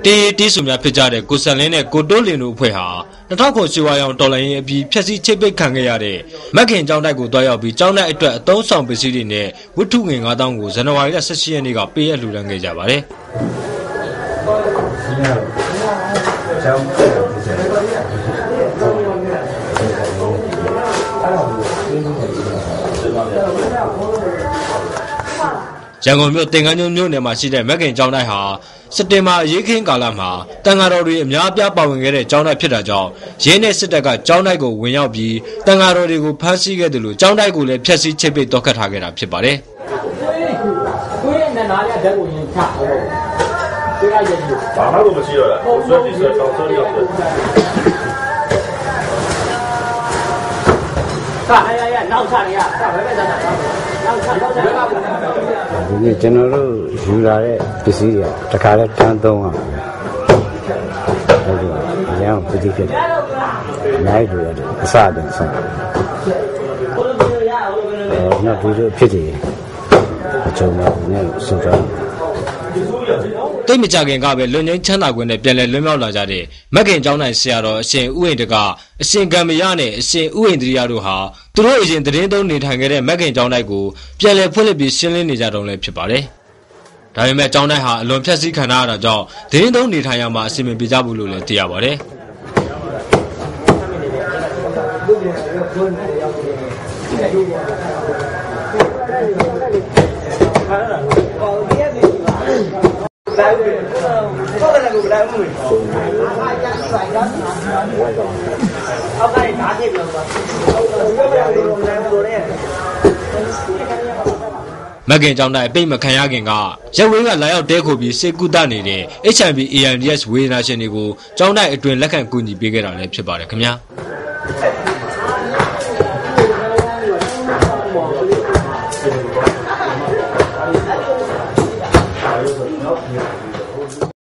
တီးစုများဖြစ်ကြတဲ့ကိုဆန်လင်းနဲ့ကိုတိုးလင်တို့အဖွဲ့ဟာ2009ရွှေဝါရောင်တော်လှန်ရေးအပြီးဖျက်ဆီးချိတ်ပိတ်ခံခဲ့ရတဲ့မက်ခင်ကျောင်းတိုက်ကိုတွားရောက်ပြီးကျောင်းတိုက်အတွက်အသုံးဆောင်ပစ္စည်းတွေနဲ့ဝတ္ထုငွေ 9000 ကိုဇန်နဝါရီလ 18 ရက်နေ့ကပေးအပ်လှူဒါန်းခဲ့ကြပါတယ်ရန်ကုန်မြို့တင်ကန်းကျွန်းမြို့နယ်မှာရှိတဲ့မက်ခင်ကျောင်းတိုက်ဟာစက်တင်ဘာအရေးခင်းကာလမှာတန်ဃာတော်တွေအများအပြားပါဝင်ခဲ့တဲ့ကျောင်းတိုက်ဖြစ်တာကြောင့်ရင်းနဲ့စစ်တပ်ကကျောင်းတိုက်ကိုဝင်ရောက်ပြီးတန်ဃာတော်တွေကိုဖမ်းဆီးခဲ့တယ်လို့ကျောင်းတိုက်ကိုလည်းဖျက်ဆီးချိတ်ပိတ်တော့ခတ်ထားခဲ့တာဖြစ်ပါတယ်။ကိုယ့်ရဲ့နားရတဲ့ကိုရင်ချအောင်။တွေ့ရတယ်။ဘာမှမရှိတော့လား။ဆွဲပြီးဆွဲချောင်းဆွဲရောက်တယ်။ကာရနောက်ချနေရ။ဘယ်ပဲသာနောက်ချဒီနေ့ကျွန်တော်တို့ယူလာတဲ့ပစ္စည်းတွေတခါလဲတန်းသုံးရမယ်။ဟုတ်ကဲ့။အရင်ကပစ္စည်းဖြစ်တယ်။နိုင်လို့ရတယ်အစတင်ဆုံး။နောက်ဒီလိုဖြစ်တယ်။အချုံတော့နဲ့စုတော့တိတ်မကြခင်ကပဲလွန်ငင်းချမ်းသာခွင့်နဲ့ပြန်လည်လွတ်မြောက်လာကြတဲ့မက်ခင်ကျောင်းနိုင်ဆရာတော်အရှင်ဥယျာဉ်တကအရှင်ကံမရနဲ့အရှင်ဥယျာဉ်တရိယတို့ဟာသူတို့အရင်သတင်းသုံးနေထိုင်ခဲ့တဲ့မက်ခင်ကျောင်းတိုက်ကိုပြန်လည်ဖွင့်လှစ်ပြီးရှင်းလင်းနေကြတော့လည်းဖြစ်ပါတယ်။ဒါပေမဲ့ကျောင်းတိုက်ဟာအလွန်ဖြတ်စည်းခံရတာကြောင့်သတင်းသုံးနေထိုင်ရမှာအဆင်မပြေကြဘူးလို့လည်းသိရပါတယ်။မက်ခင်ကျောင်းတိုက်ပိတ်မခံရခင်ကရက်ဝင်းကလာရောက်တဲခိုပြီးစေကူတနေတဲ့ HIV/AIDS ဝေဒနာရှင်တွေကိုကျောင်းတိုက်အတွင်လက်ခံကူညီပေးခဲ့တာလည်းဖြစ်ပါတယ်ခင်ဗျာ။